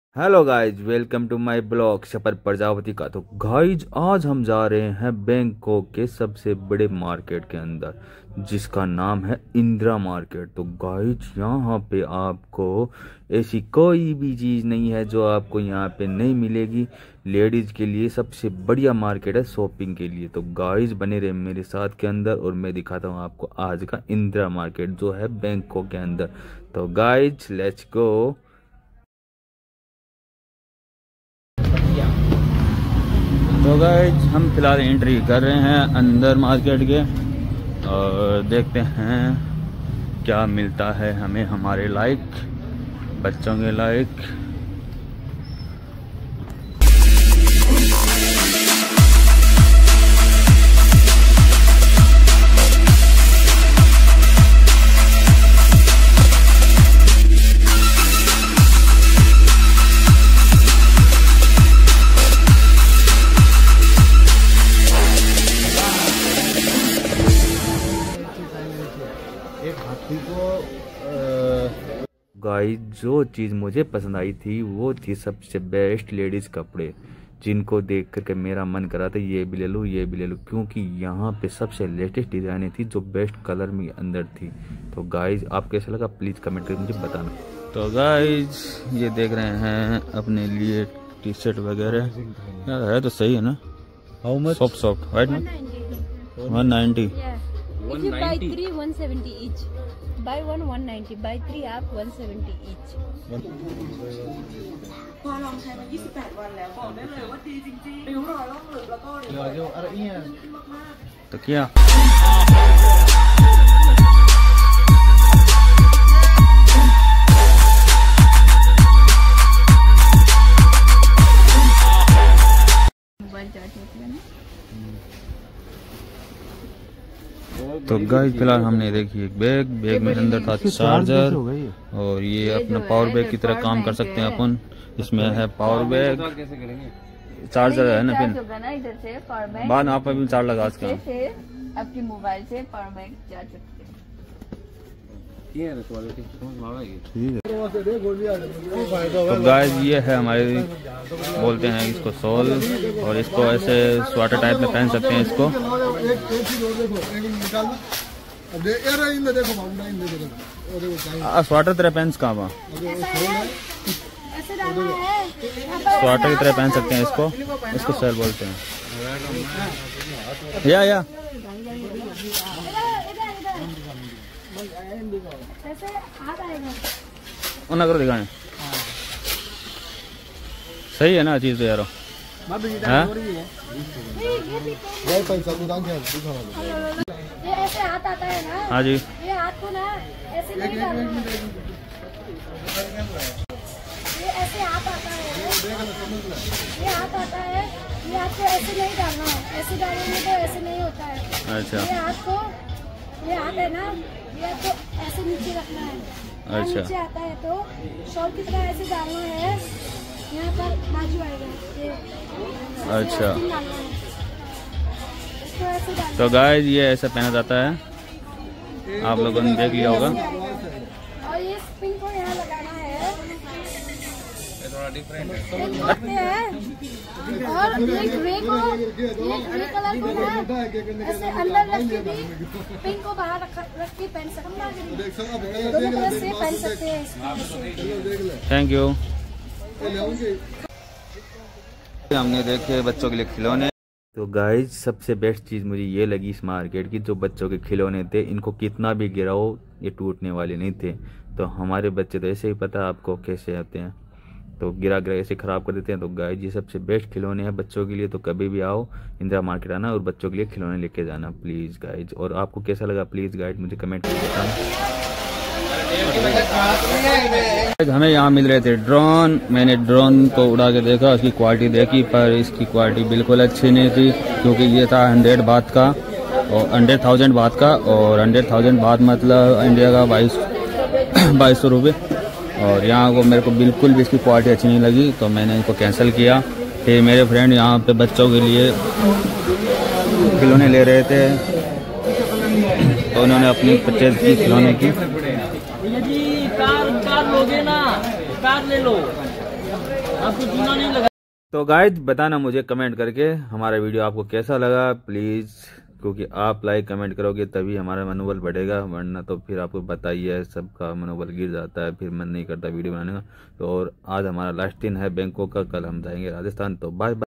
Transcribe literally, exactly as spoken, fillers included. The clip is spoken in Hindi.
Hello guys, welcome to my blog सफर प्रजापति का। तो गाइज आज हम जा रहे हैं बैंकॉक के सबसे बड़े मार्केट के अंदर, जिसका नाम है इंदिरा मार्केट। तो गाइज यहाँ पे आपको ऐसी कोई भी चीज़ नहीं है जो आपको यहाँ पे नहीं मिलेगी। लेडीज़ के लिए सबसे बढ़िया मार्केट है शॉपिंग के लिए। तो गाइज बने रहे मेरे साथ के अंदर और मैं दिखाता हूँ आपको आज का इंदिरा मार्केट जो है बैंकॉक के अंदर। तो गाइज लेट्स गो। तो गाइज हम फिलहाल एंट्री कर रहे हैं अंदर मार्केट के और देखते हैं क्या मिलता है हमें हमारे लायक, बच्चों के लायक। गाइस जो चीज़ मुझे पसंद आई थी वो थी सबसे बेस्ट लेडीज़ कपड़े, जिनको देख करके मेरा मन करा था ये भी ले लूँ ये भी ले लूँ, क्योंकि यहाँ पे सबसे लेटेस्ट डिज़ाइनें थी जो बेस्ट कलर में अंदर थी। तो गाइस आप कैसा लगा प्लीज़ कमेंट करके मुझे बताना। तो गाइस ये देख रहे हैं अपने लिए टी शर्ट वगैरह, यार है तो सही है ना। How much? Soft soft right ना, one ninety. If you buy three, one seventy each. Buy one, one ninety. Buy three up, one seventy each. พอลองใช้มายี่สิบแปดวันแล้วบอกได้เลยว่าดีจริงๆริ้วรอยล่องหลึกแล้วก็ริ้วรอยอะไรเนี่ยมากๆ तो क्या तो गाइस फिलहाल हमने देखी एक बैग, बैग में अंदर था चार्जर और ये अपना पावर बैग की तरह काम कर सकते हैं अपन। इसमें है पावर बैग, चार्जर है ना पिन, इधर से पावर बैंक बाद में आप अभी चार्ज लगा इसका आपके मोबाइल से पावर बैंक चार्ज सकते हैं। तो गाइस ये है हमारे बोलते हैं इसको शॉल, और इसको ऐसे स्वेटर टाइप में पहन सकते हैं इसको। स्वेटर तरह पहन कहाँ वहाँ स्वेटर की तरह पहन सकते हैं इसको, इसको शॉल बोलते हैं। या या उन्हें करो दिखाने सही है ना चीज तो यारो। ये ऐसे हाथ आता है ना। हाँ जी, ये हाथ को ना ऐसे नहीं डालना, ये ऐसे हाथ आता है, ये हाथ आता है, ये हाथ को ऐसे नहीं डालना है, ऐसे डालेंगे तो ऐसे नहीं होता है। अच्छा ये हाथ को, ये हाथ है ना, ये हाथ को ऐसे नीचे रखना है। अच्छा नीचे आता है तो शॉल की तरह ऐसे डालना है, यहाँ पर बाजू आएगा ये। अच्छा इसको ऐसे डालना। तो गाइस ये ऐसा पहना जाता है, आप लोगों ने देख लिया होगा। और ये स्प्रिंग को यहाँ लगाना है, रखते हैं। और ये ग्रे को, ये ग्रे कलर को ना ऐसे अंदर रख के भी पिंक को बाहर रख रख के पहन सकते हैं, दोनों तरह से पहन सकते हैं इसको। Thank you. हमने देखे बच्चों के लिए खिलौने। तो गाइज सबसे बेस्ट चीज़ मुझे ये लगी इस मार्केट की, जो बच्चों के खिलौने थे, इनको कितना भी गिराओ ये टूटने वाले नहीं थे। तो हमारे बच्चे तो ऐसे ही पता आपको कैसे आते हैं, तो गिरा गिरा ऐसे ख़राब कर देते हैं। तो गाइज ये सबसे बेस्ट खिलौने हैं बच्चों के लिए। तो कभी भी आओ इंदिरा मार्केट आना और बच्चों के लिए खिलौने लेके जाना प्लीज़ गाइज। और आपको कैसा लगा प्लीज़ गाइज मुझे कमेंट करके बताना। हमें यहाँ मिल रहे थे ड्रोन। मैंने ड्रोन को उड़ा के देखा, उसकी क्वालिटी देखी, पर इसकी क्वालिटी बिल्कुल अच्छी नहीं थी, क्योंकि ये था हंड्रेड बात का और हंड्रेड थाउजेंड बात का, और हंड्रेड थाउजेंड बात मतलब इंडिया का बाईस बाईस सौ रुपये। और यहाँ को मेरे को बिल्कुल भी इसकी क्वालिटी अच्छी नहीं लगी, तो मैंने इनको कैंसिल किया। फिर मेरे फ्रेंड यहाँ पे बच्चों के लिए खिलौने ले रहे थे, तो उन्होंने अपनी परचेज की खिलौने की। यदि कार कार लोगे ना, कार ले लो। आपको चूना नहीं लगा। तो गाइज बताना मुझे कमेंट करके हमारा वीडियो आपको कैसा लगा प्लीज़, क्योंकि आप लाइक कमेंट करोगे तभी हमारा मनोबल बढ़ेगा, वरना तो फिर आपको बताइए सबका मनोबल गिर जाता है, फिर मन नहीं करता वीडियो बनाने का। तो और आज हमारा लास्ट दिन है बैंकॉक का, कल हम जाएंगे राजस्थान। तो बाय बाय।